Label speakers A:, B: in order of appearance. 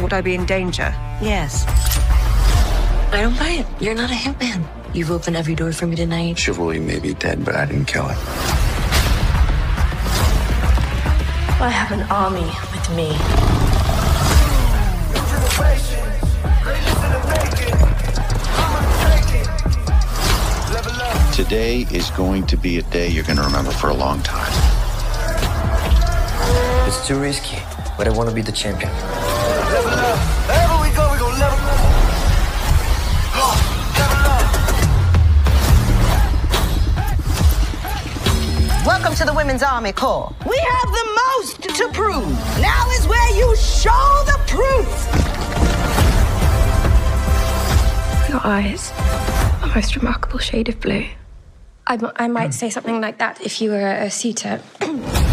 A: thought I'd be in danger.
B: Yes.
C: I don't buy it. You're not a hitman. You've opened every door for me tonight.
D: Chivalry may be dead, but I didn't kill it.
C: I have an army with me.
D: Today is going to be a day you're going to remember for a long time.
E: It's too risky, but I want to be the champion.
F: Level up. Wherever we go, we're going to level up.
B: Welcome to the Women's Army Corps. We have the most to prove. Now is where you show the proof.
G: Your eyes, a most remarkable shade of blue. I might say something like that if you were a suitor.